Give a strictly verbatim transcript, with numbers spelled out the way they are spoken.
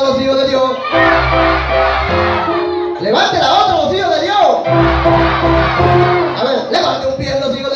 a los hijos de Dios. Levante la otra, los hijos de Dios. A ver, levante un pie a los hijos